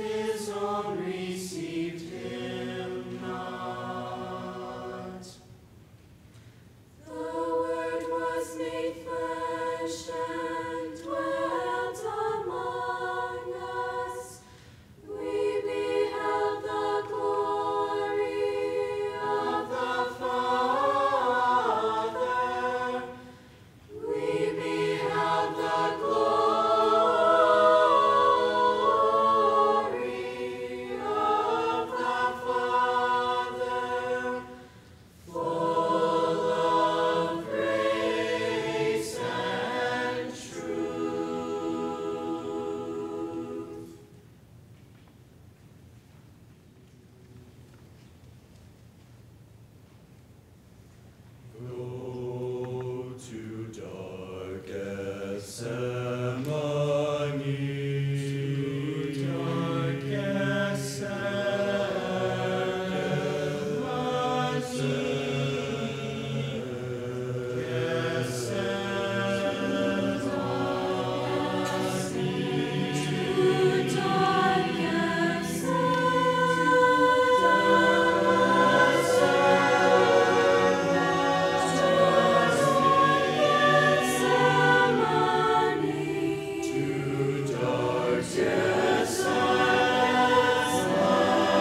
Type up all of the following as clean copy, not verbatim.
his own received him not. The Word was made flesh and dwelt among us. We beheld the glory of the Father. We beheld the glory of the Father, full of grace and truth. Go to dark Gethsemane, to dark Gethsemane.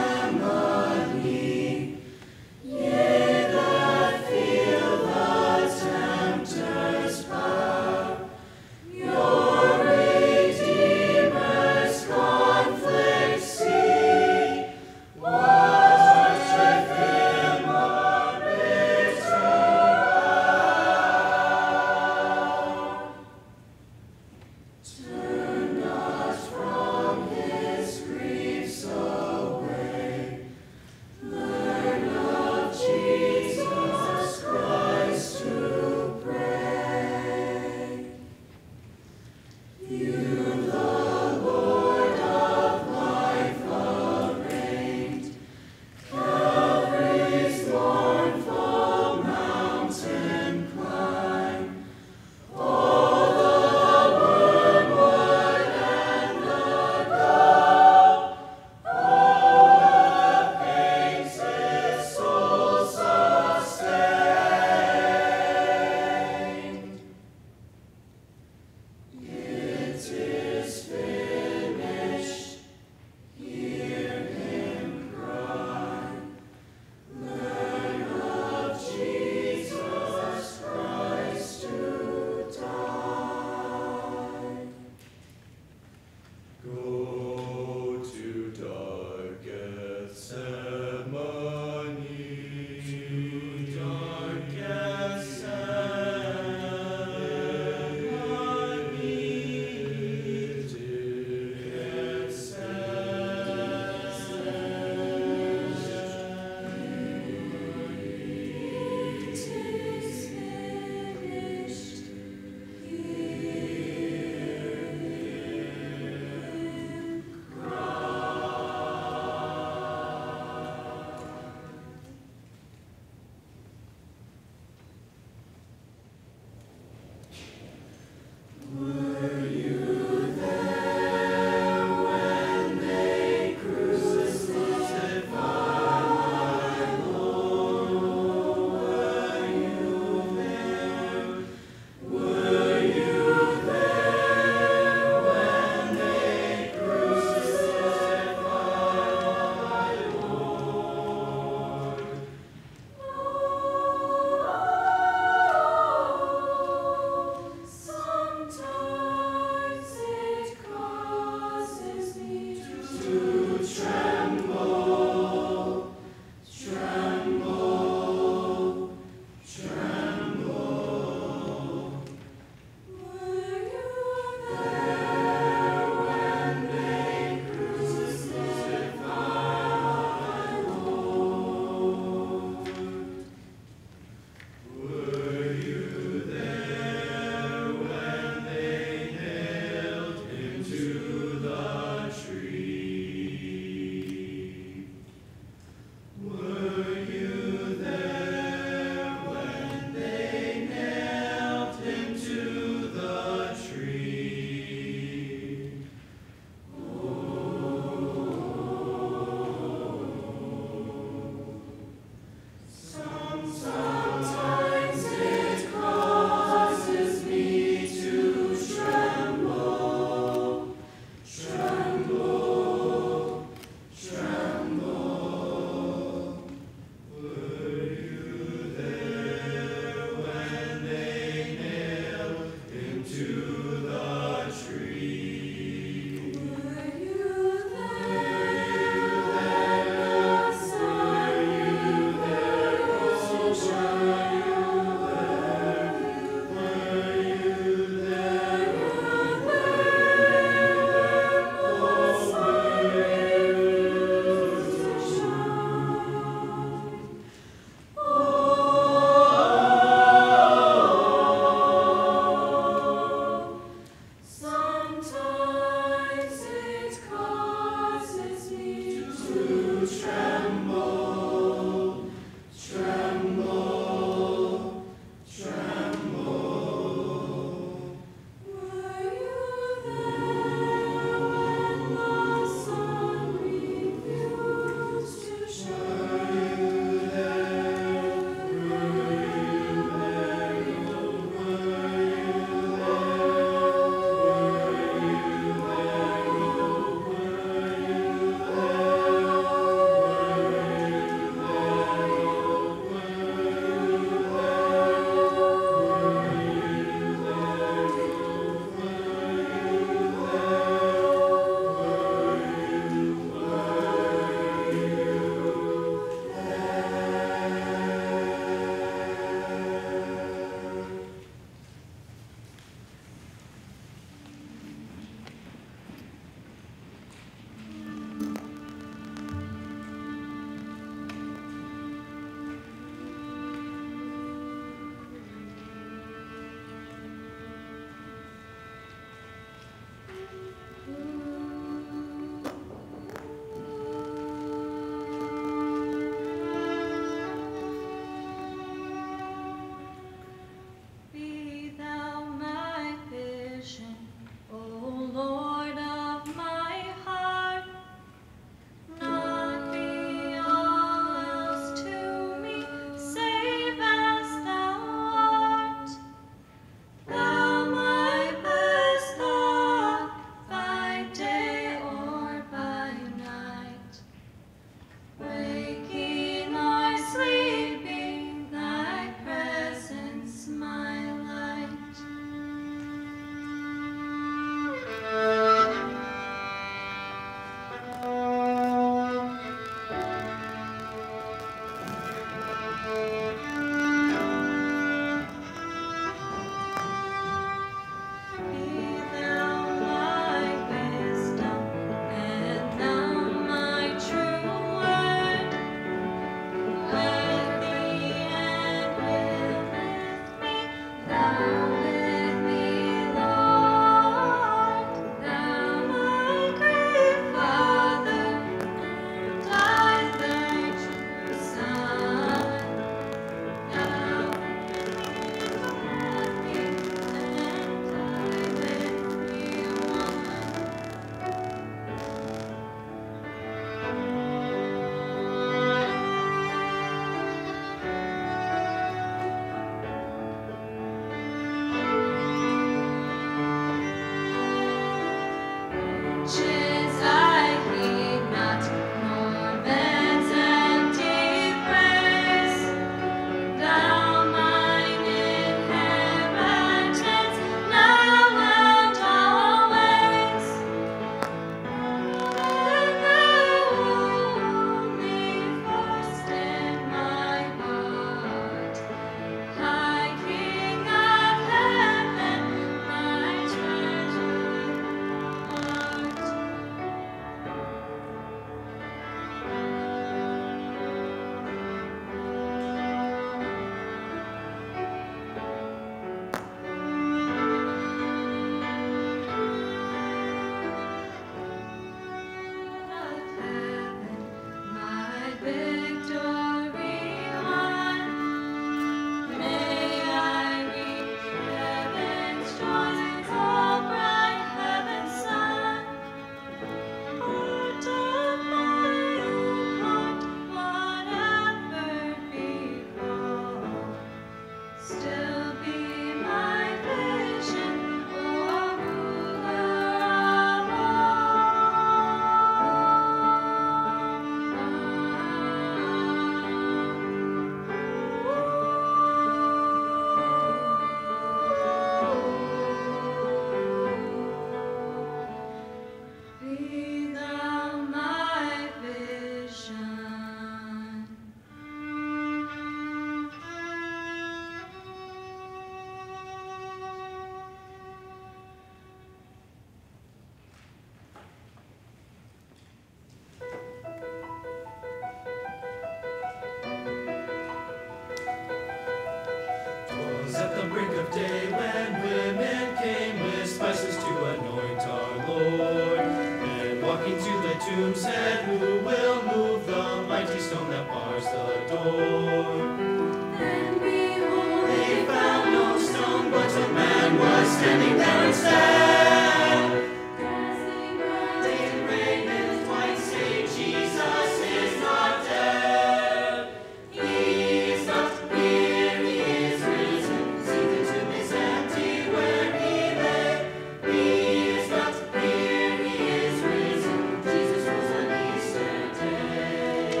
tomb said, who will move the mighty stone that bars the door? Then behold, They found no stone, but a man was standing there instead. dazzling bright, In raiment white say, Jesus is not dead. He is not here, he is risen. See, the tomb is empty where he lay. He is not here, he is risen. Jesus rose on Easter Day.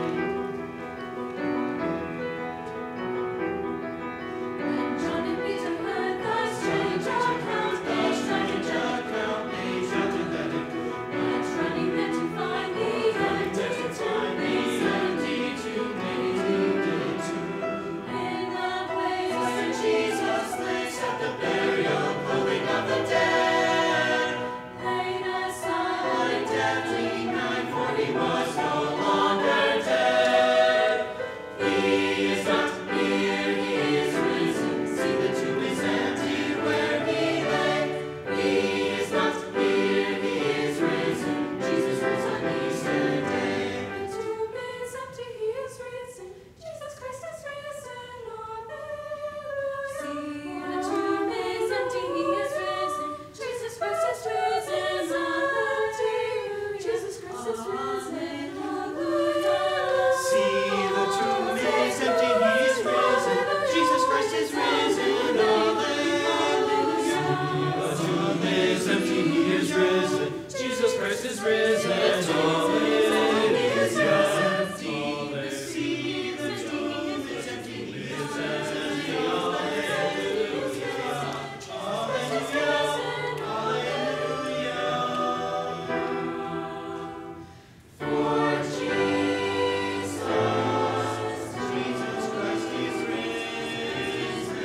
when John and Peter heard the strange account, they shouted They shouted that it could and running there to find the empty tomb, they said, in the place where Jesus lay, at the burial clothing of the dead. laid aside, Deathly night, for he was no longer dead. He is not here, he is risen. See, the tomb is empty where he lay. He is not here, he is risen. Jesus rose on Easter Day. the tomb is empty, he is risen, Jesus Christ is risen, Alleluia. See, the tomb is empty, he is risen, Jesus Christ is risen, Alleluia. Jesus Christ is risen, Alleluia. See, the tomb is empty, he is risen. Jesus Christ is risen. Alleluia. The tomb is empty, he is risen. Jesus Christ is risen. Alleluia. See, the tomb is empty, he is risen. Alleluia. For Jesus Christ is risen.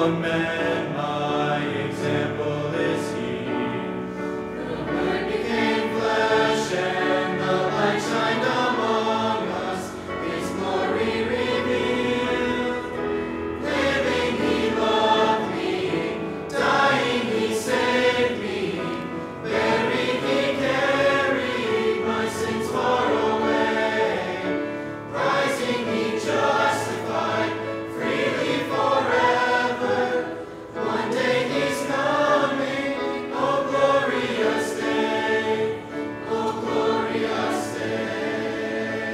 among men, my example is he. The Word became flesh, and the light shined among us, his glory revealed. Living, he loved me, dying, he saved me, buried, he carried my sins far away, rising, he justified, freely forever. One day he's coming, oh glorious day, oh glorious day.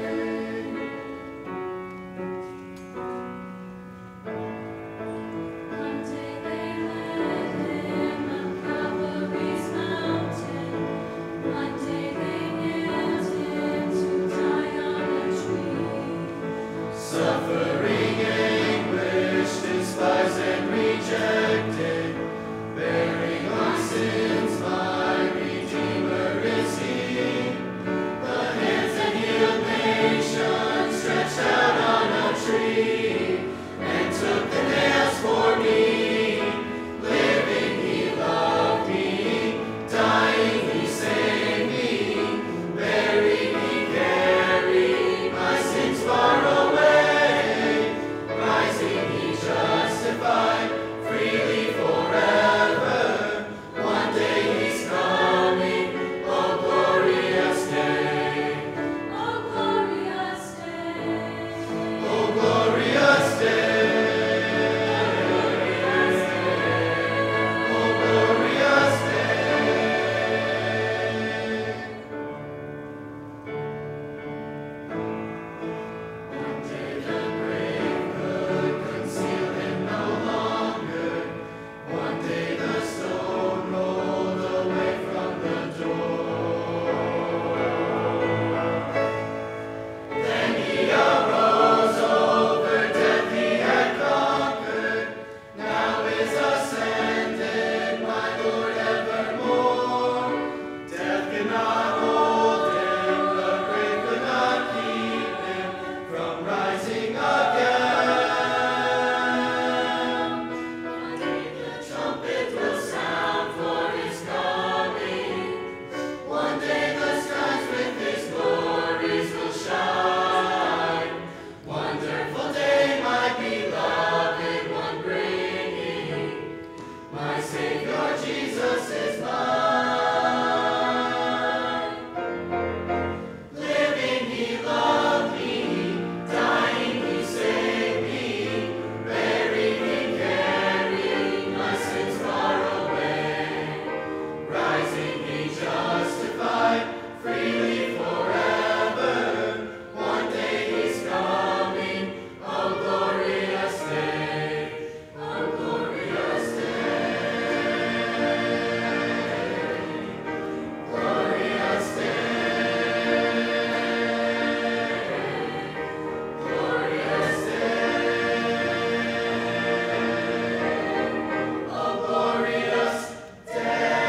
One day they led him on Calvary's mountain. One day they nailed him to die on a tree. Suffering, anguish, despised and rejected, bearing our sins, my Redeemer is he. The hands that healed nations stretched out on a tree, and took the nails for me. Living, he loved me, dying, he saved me, buried, he carried my sins far away, rising, he justified, freely forever. One day he's coming, oh glorious day, Oh, glorious day. oh glorious day, oh glorious day. One day the grave could conceal him no longer. One day the stone rolled away from the door. Then he arose, over death he had conquered. Now is ascended, my Lord evermore. Death cannot hold him, the grave could not keep him from rising again. One day the trumpet will sound for his coming. One day the skies with his glories will shine. Wonderful day, my beloved one bringing. My Savior Jesus is mine. Living, he loved me, dying, he saved me, buried, he carried my sins far away, rising, he justified, freely forever. One day he's coming, oh glorious day, oh glorious day, glorious day, glorious day, oh glorious day.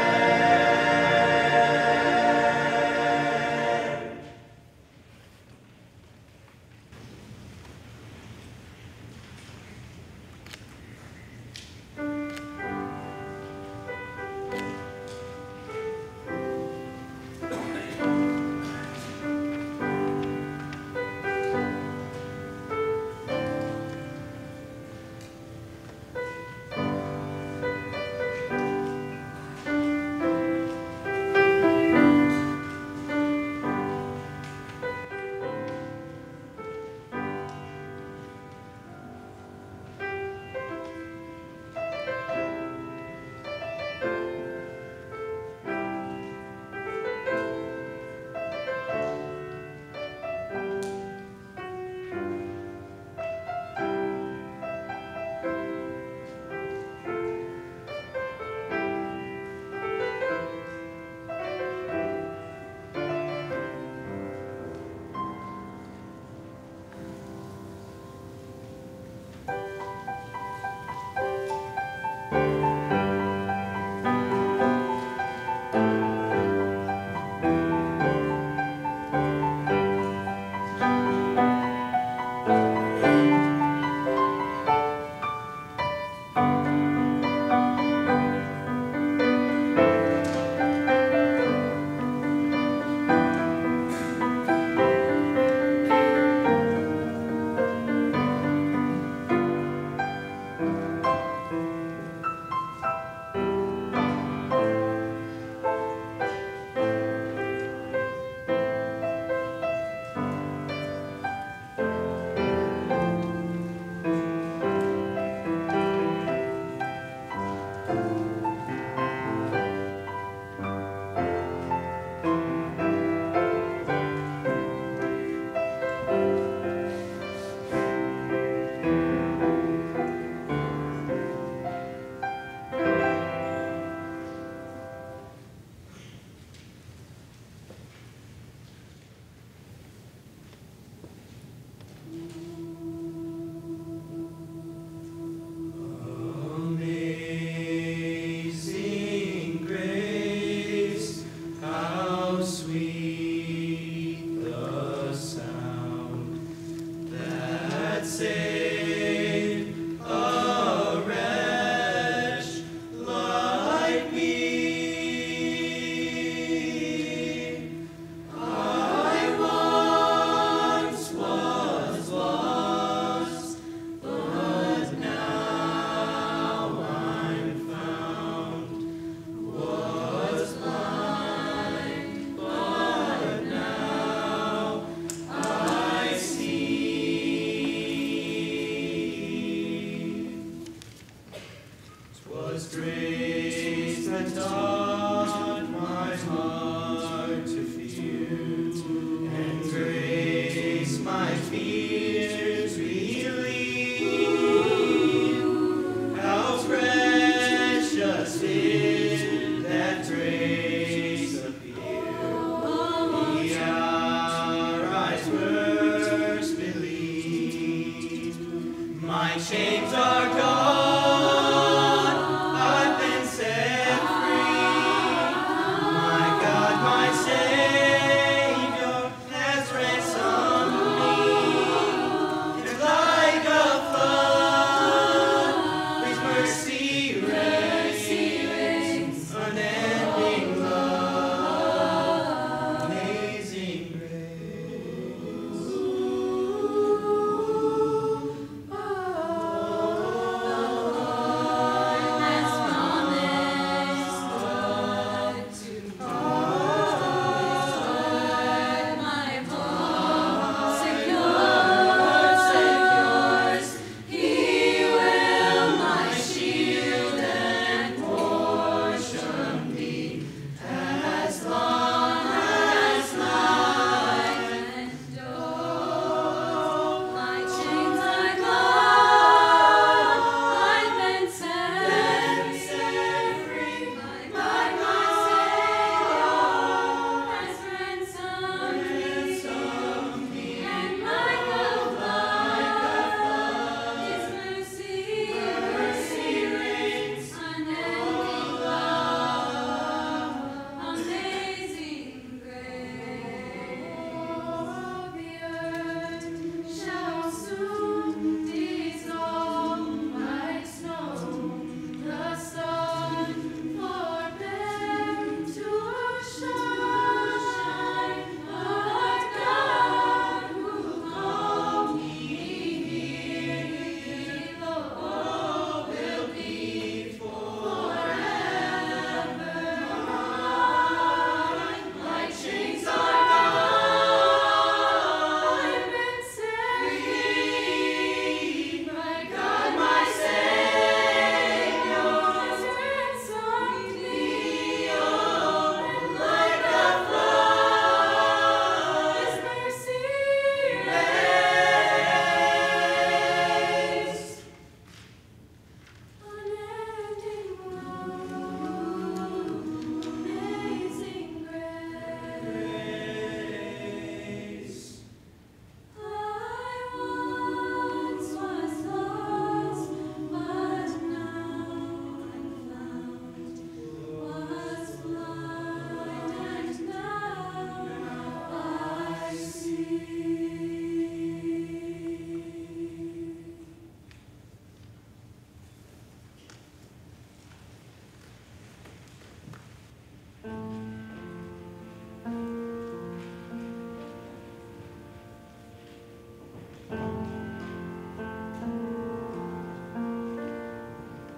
My chains are gone, I've been set free. My God, my Savior, has ransomed me. And like a flood, His mercy reigns, unending love, amazing grace.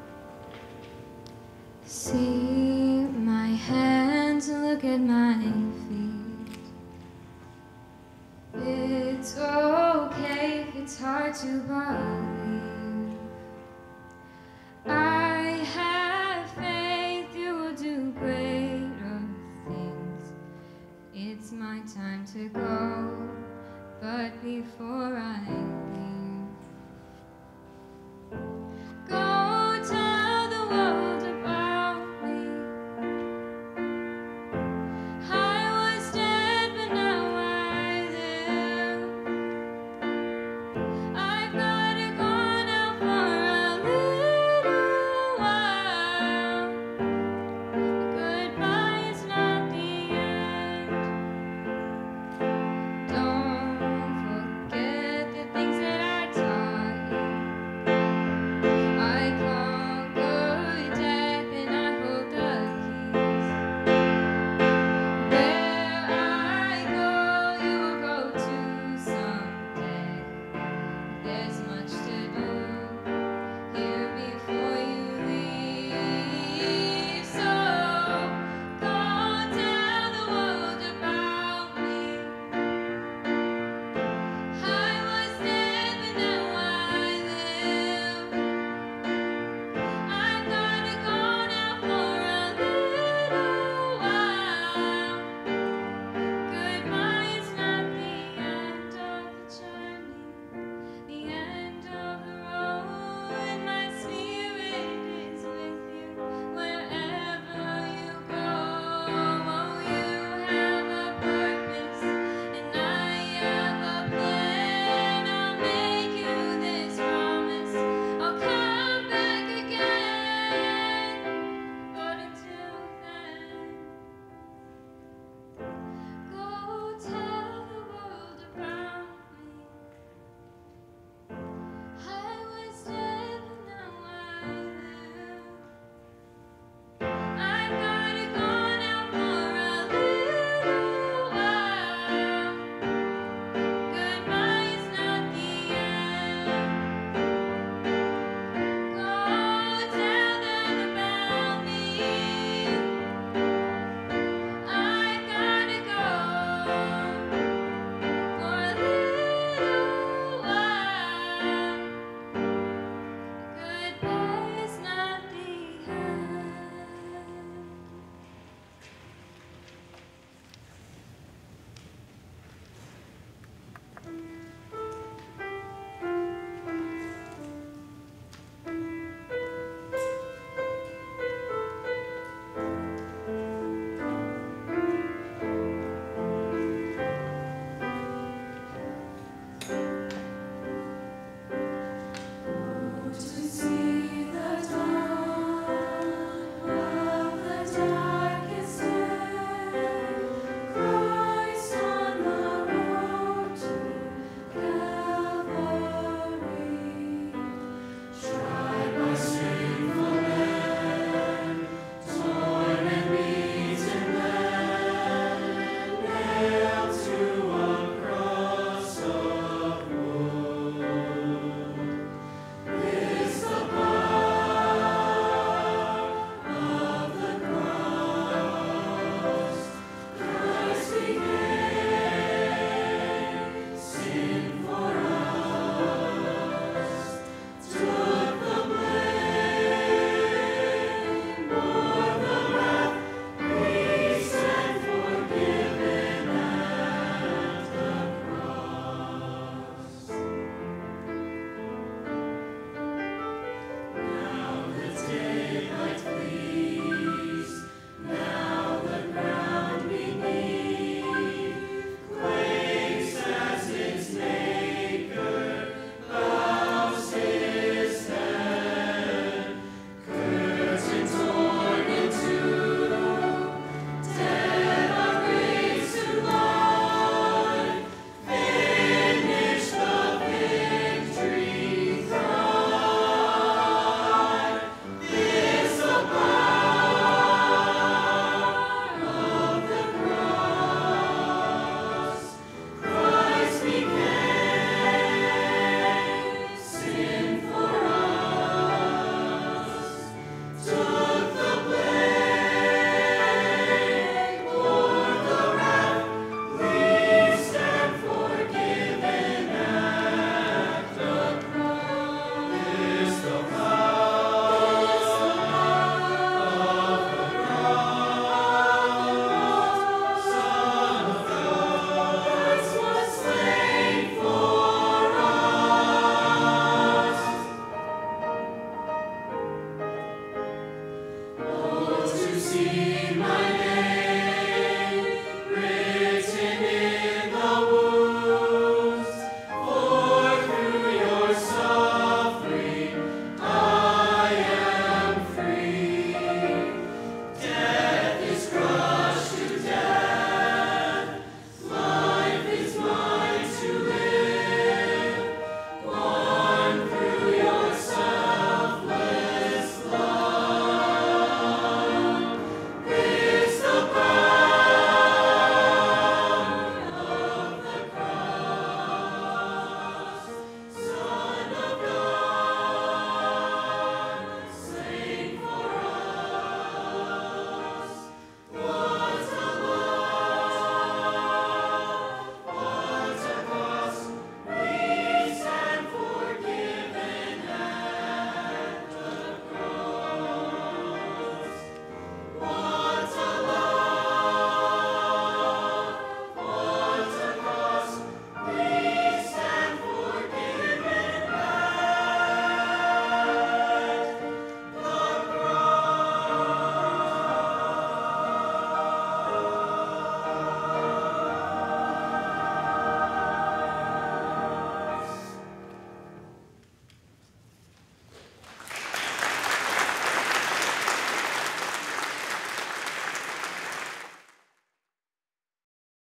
See my hands, look at my